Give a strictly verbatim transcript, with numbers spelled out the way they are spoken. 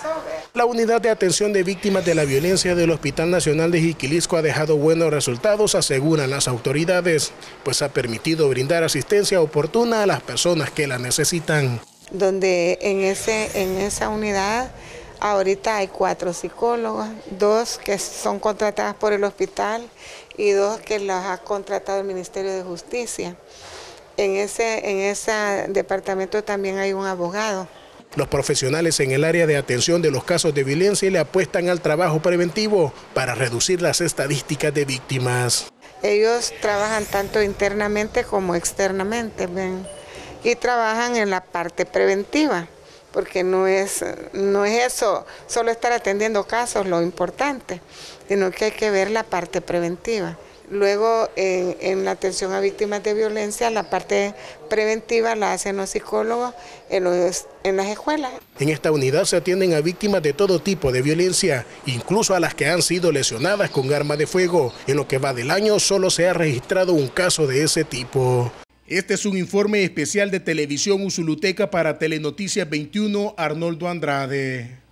La unidad de atención de víctimas de la violencia del Hospital Nacional de Jiquilisco ha dejado buenos resultados, aseguran las autoridades, pues ha permitido brindar asistencia oportuna a las personas que la necesitan. Donde en, ese, en esa unidad ahorita hay cuatro psicólogos, dos que son contratadas por el hospital y dos que las ha contratado el Ministerio de Justicia. En ese, en ese departamento también hay un abogado. Los profesionales en el área de atención de los casos de violencia le apuestan al trabajo preventivo para reducir las estadísticas de víctimas. Ellos trabajan tanto internamente como externamente, ¿ven? Y trabajan en la parte preventiva, porque no es, no es eso, solo estar atendiendo casos lo importante, sino que hay que ver la parte preventiva. Luego, en, en la atención a víctimas de violencia, la parte preventiva la hacen los psicólogos en, los, en las escuelas. En esta unidad se atienden a víctimas de todo tipo de violencia, incluso a las que han sido lesionadas con arma de fuego. En lo que va del año, solo se ha registrado un caso de ese tipo. Este es un informe especial de Televisión Usuluteca para Telenoticias veintiuno, Arnoldo Andrade.